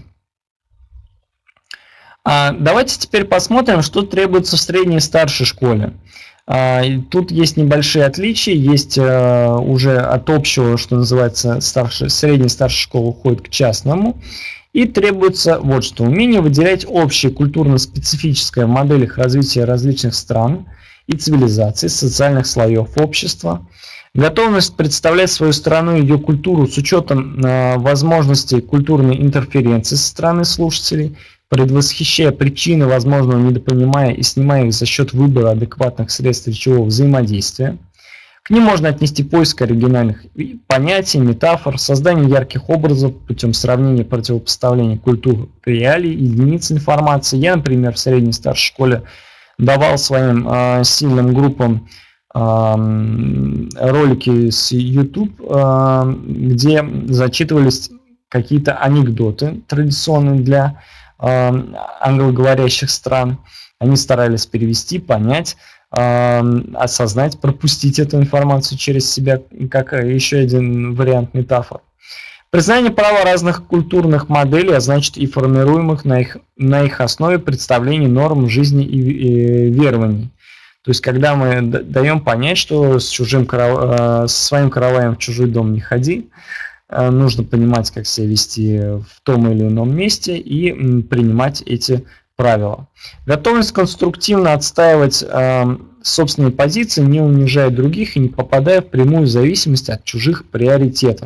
Давайте теперь посмотрим, что требуется в средней и старшей школе. Тут есть небольшие отличия, есть уже от общего, что называется, старшая, средняя и старшая школа уходит к частному. И требуется вот что: умение выделять общее культурно-специфическое в моделях развития различных стран и цивилизаций, социальных слоев общества, готовность представлять свою страну и ее культуру с учетом э, возможностей культурной интерференции со стороны слушателей, предвосхищая причины возможного недопонимания и снимая их за счет выбора адекватных средств речевого взаимодействия. К ним можно отнести поиск оригинальных понятий, метафор, создание ярких образов путем сравнения, противопоставления культур, реалий, единиц информации. Я, например, в средней и старшей школе давал своим э, сильным группам э, ролики с YouTube, э, где зачитывались какие-то анекдоты, традиционные для э, англоговорящих стран. Они старались перевести, понять, осознать, пропустить эту информацию через себя, как еще один вариант метафор. Признание права разных культурных моделей, а значит и формируемых на их, на их основе представлений, норм жизни и, и верований. То есть, когда мы даем понять, что с, чужим, со своим караваем в чужой дом не ходи, нужно понимать, как себя вести в том или ином месте и принимать эти правила. Готовность конструктивно отстаивать э, собственные позиции, не унижая других и не попадая в прямую зависимость от чужих приоритетов.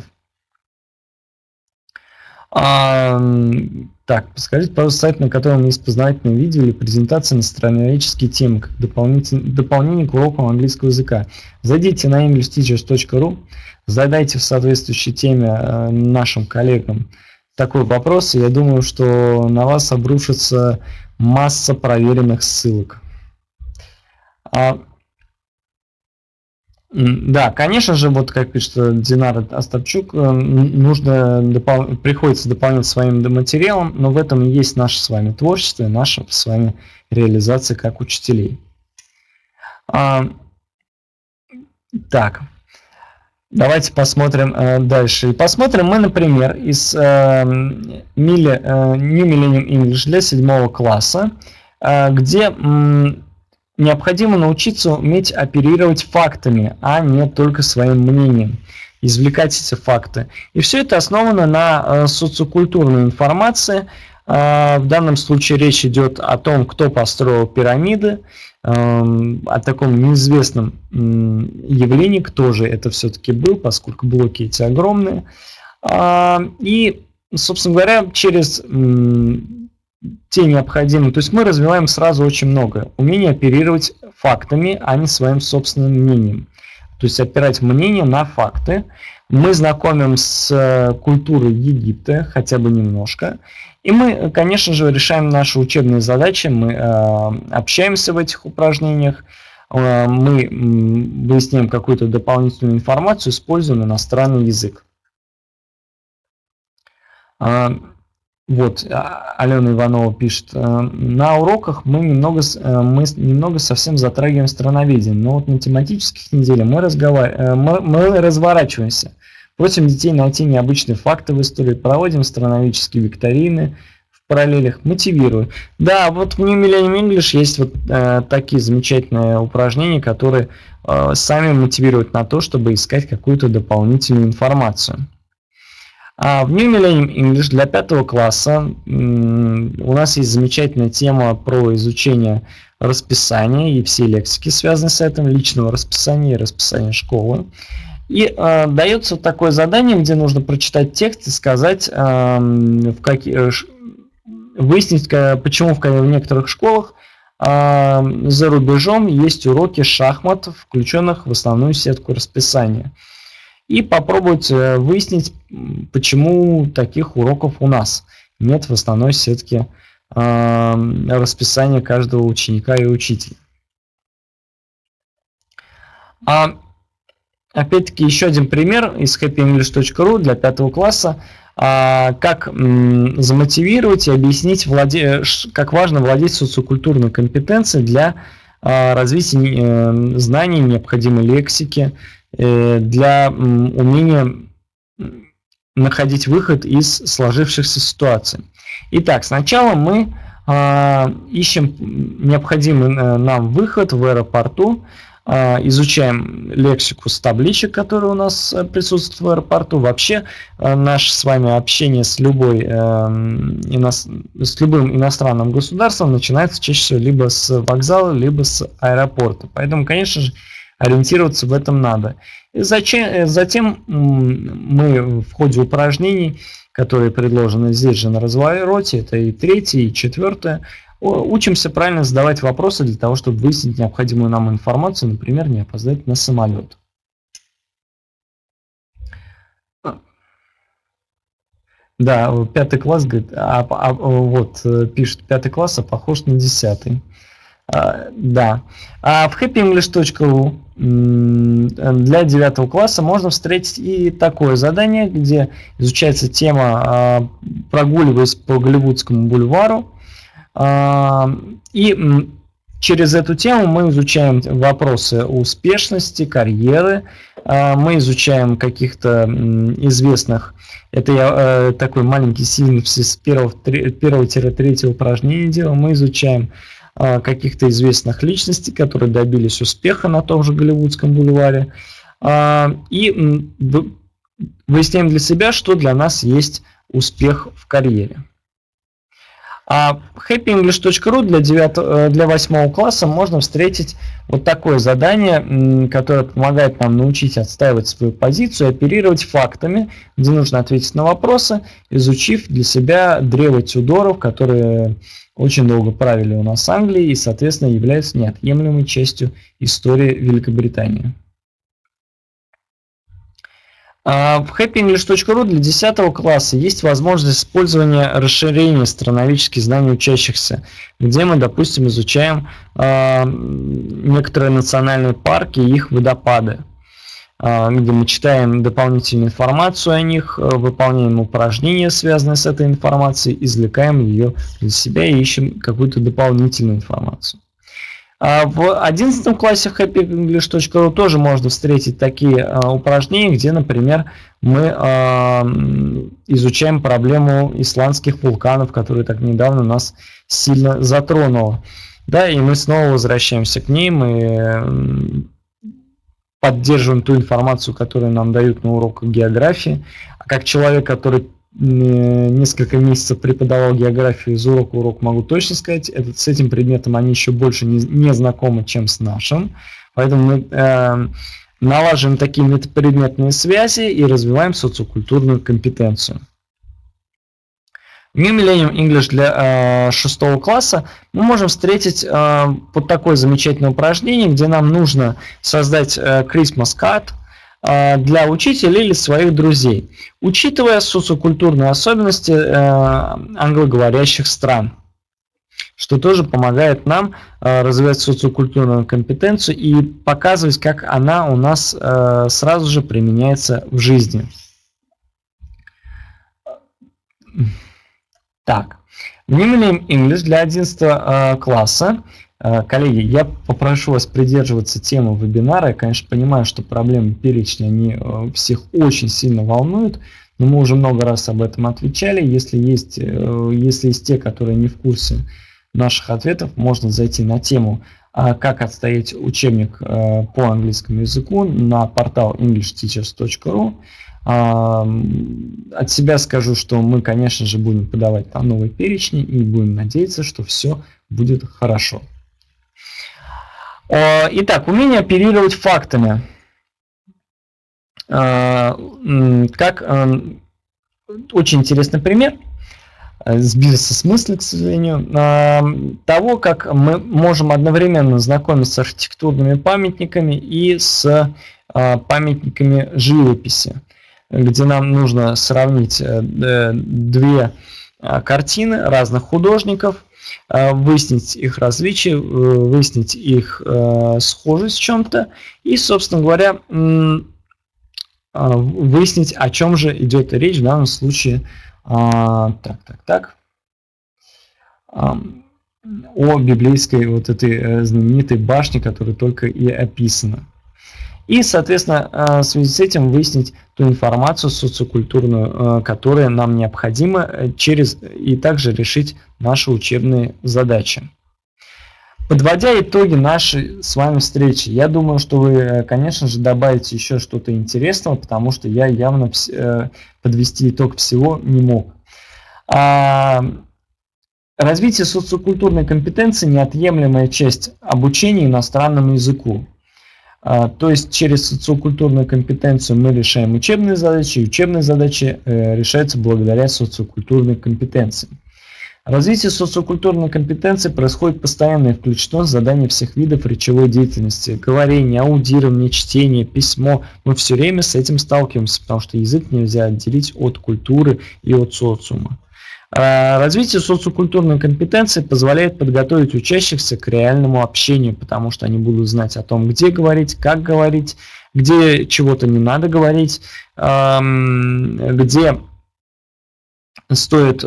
А, так, подскажите, пожалуйста, сайт, на котором есть познавательные видео или презентации на страноведческие темы, как дополнение к урокам английского языка. Зайдите на english teachers точка ru, задайте в соответствующей теме э, нашим коллегам такой вопрос, и я думаю, что на вас обрушится масса проверенных ссылок. А, да, конечно же, вот как пишет Динара Остапчук, нужно допол- приходится дополнять своим материалом, но в этом и есть наше с вами творчество и наша с вами реализация как учителей. А, так. Давайте посмотрим э, дальше. И посмотрим мы, например, из э, Мили, э, New Millennium English для седьмого класса, э, где э, необходимо научиться уметь оперировать фактами, а не только своим мнением, извлекать эти факты. И все это основано на э, социокультурной информации. Э, в данном случае речь идет о том, кто построил пирамиды, о таком неизвестном явлении, кто же это все-таки был, поскольку блоки эти огромные. И, собственно говоря, через те необходимые, то есть мы развиваем сразу очень много. Умение оперировать фактами, а не своим собственным мнением. то есть опирать мнение на факты. Мы знакомим с культурой Египта, хотя бы немножко. И мы, конечно же, решаем наши учебные задачи, мы э, общаемся в этих упражнениях, э, мы выясняем какую-то дополнительную информацию, используем иностранный язык. Э, вот, Алена Иванова пишет, на уроках мы немного, мы немного совсем затрагиваем страноведение, но вот на тематических неделях мы, разговар... мы, мы разворачиваемся. Просим детей найти необычные факты в истории, проводим страноведческие викторины в параллелях, мотивируем. Да, вот в New Millennium English есть вот э, такие замечательные упражнения, которые э, сами мотивируют на то, чтобы искать какую-то дополнительную информацию. А в New Millennium English для пятого класса у нас есть замечательная тема про изучение расписания и все лексики, связанные с этим, личного расписания и расписания школы. И э, дается такое задание, где нужно прочитать текст и сказать, э, в какие, выяснить, почему в, в некоторых школах э, за рубежом есть уроки шахмат, включенных в основную сетку расписания. И попробовать выяснить, почему таких уроков у нас нет в основной сетке э, расписания каждого ученика и учителя. А, опять-таки, еще один пример из хэппи инглиш точка ру для пятого класса, а, как м, замотивировать и объяснить, владе... как важно владеть социокультурной компетенцией для а, развития э, знаний, необходимой лексики, для умения находить выход из сложившихся ситуаций. Итак, сначала мы э, ищем необходимый нам выход в аэропорту, э, изучаем лексику с табличек, которые у нас присутствуют в аэропорту. Вообще, э, наше с вами общение с, любой, э, ино... с любым иностранным государством начинается чаще всего либо с вокзала, либо с аэропорта. Поэтому, конечно же, ориентироваться в этом надо. И зачем, затем мы в ходе упражнений, которые предложены здесь же на развороте, это и третье, и четвертое, учимся правильно задавать вопросы для того, чтобы выяснить необходимую нам информацию, например, не опоздать на самолет. Да, пятый класс, говорит, а, а, вот пишет, пятый класс, а похож на десятый. Uh, да. А в хэппи инглиш точка ру для девятого класса можно встретить и такое задание, где изучается тема uh, «Прогуливаясь по Голливудскому бульвару». Uh, и через эту тему мы изучаем вопросы успешности, карьеры, uh, мы изучаем каких-то известных, это я uh, такой маленький синопсис первого-третьего упражнения делал, мы изучаем каких-то известных личностей, которые добились успеха на том же Голливудском бульваре, и выясняем для себя, что для нас есть успех в карьере. А в хэппи инглиш точка ру для, для восьмого класса можно встретить вот такое задание, которое помогает нам научить отстаивать свою позицию, оперировать фактами, где нужно ответить на вопросы, изучив для себя древо Тюдоров, которые очень долго правили у нас Англии и, соответственно, являются неотъемлемой частью истории Великобритании. В хэппи инглиш точка ру для десятого класса есть возможность использования расширения страноведческих знаний учащихся, где мы, допустим, изучаем некоторые национальные парки и их водопады, где мы читаем дополнительную информацию о них, выполняем упражнения, связанные с этой информацией, извлекаем ее для себя и ищем какую-то дополнительную информацию. В одиннадцатом классе в хэппи инглиш точка ру тоже можно встретить такие упражнения, где, например, мы изучаем проблему исландских вулканов, которая так недавно нас сильно затронула. Да, и мы снова возвращаемся к ней, мы поддерживаем ту информацию, которую нам дают на уроках географии. А как человек, который несколько месяцев преподавал географию из урока в урок, могу точно сказать, этот, с этим предметом они еще больше не, не знакомы, чем с нашим. Поэтому мы э, налаживаем такие метапредметные связи и развиваем социокультурную компетенцию. New Millennium English для шестого класса мы можем встретить э, вот такое замечательное упражнение, где нам нужно создать э, Christmas card э, для учителя или своих друзей, учитывая социокультурные особенности э, англоговорящих стран, что тоже помогает нам э, развивать социокультурную компетенцию и показывать, как она у нас э, сразу же применяется в жизни. Так, New Millennium English для одиннадцатого э, класса. Э, коллеги, я попрошу вас придерживаться темы вебинара. Я, конечно, понимаю, что проблемы перечня, они э, всех очень сильно волнуют, но мы уже много раз об этом отвечали. Если есть, э, если есть те, которые не в курсе наших ответов, можно зайти на тему э, «Как отстоять учебник э, по английскому языку» на портал english teachers точка ru. От себя скажу, что мы, конечно же, будем подавать там новые перечни и будем надеяться, что все будет хорошо. Итак, умение оперировать фактами. Как очень интересный пример, сбился с мысли, к сожалению, того, как мы можем одновременно знакомиться с архитектурными памятниками и с памятниками живописи, где нам нужно сравнить две картины разных художников, выяснить их различия, выяснить их схожесть в чем-то и, собственно говоря, выяснить, о чем же идет речь в данном случае. Так, так, так. О библейской вот этой знаменитой башне, которая только и описана. И, соответственно, в связи с этим выяснить ту информацию социокультурную, которая нам необходима, через и также решить наши учебные задачи. Подводя итоги нашей с вами встречи, я думаю, что вы, конечно же, добавите еще что-то интересного, потому что я явно подвести итог всего не мог. Развитие социокультурной компетенции – неотъемлемая часть обучения иностранному языку. То есть через социокультурную компетенцию мы решаем учебные задачи, и учебные задачи решаются благодаря социокультурной компетенции. Развитие социокультурной компетенции происходит постоянно и включено в задания всех видов речевой деятельности. Говорение, аудирование, чтение, письмо. Мы все время с этим сталкиваемся, потому что язык нельзя отделить от культуры и от социума. Развитие социокультурной компетенции позволяет подготовить учащихся к реальному общению, потому что они будут знать о том, где говорить, как говорить, где чего-то не надо говорить, где стоит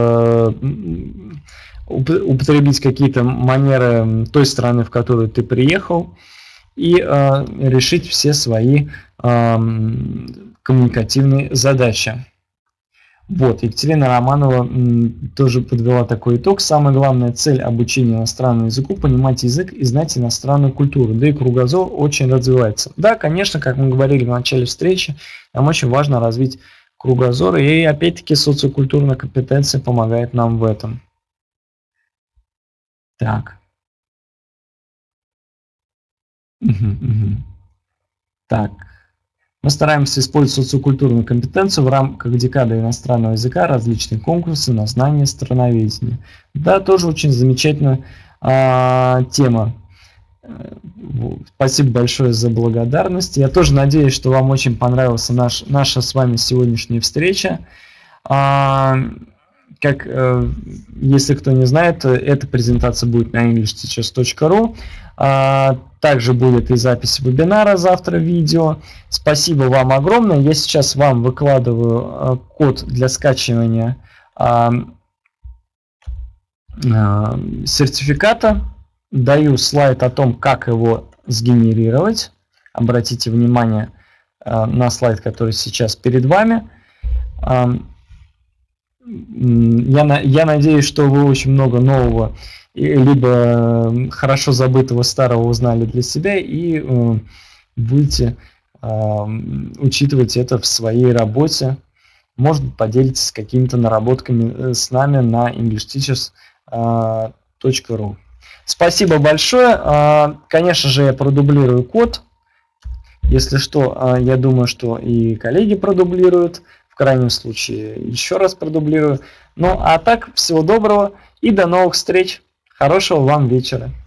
употребить какие-то манеры той страны, в которую ты приехал, и решить все свои коммуникативные задачи. Вот, Екатерина Романова тоже подвела такой итог. Самая главная цель обучения иностранному языку – понимать язык и знать иностранную культуру. Да и кругозор очень развивается. Да, конечно, как мы говорили в начале встречи, нам очень важно развить кругозор. И опять-таки социокультурная компетенция помогает нам в этом. Так. Угу, угу. Так. Мы стараемся использовать социокультурную компетенцию в рамках декады иностранного языка, различные конкурсы на знание страноведения. Да, тоже очень замечательная а, тема. Спасибо большое за благодарность. Я тоже надеюсь, что вам очень понравилась наш, наша с вами сегодняшняя встреча. А, как, если кто не знает, эта презентация будет на english teachers точка ru. Также будет и запись вебинара завтра видео. Спасибо вам огромное. Я сейчас вам выкладываю код для скачивания сертификата. Даю слайд о том, как его сгенерировать. Обратите внимание на слайд, который сейчас перед вами. Я, я надеюсь, что вы очень много нового либо хорошо забытого старого узнали для себя и э, будете э, учитывать это в своей работе. Может быть, поделитесь какими-то наработками с нами на english teachers точка ru. Спасибо большое. Э, конечно же, я продублирую код. Если что, э, я думаю, что и коллеги продублируют. В крайнем случае еще раз продублирую. Ну а так, всего доброго и до новых встреч. Хорошего вам вечера.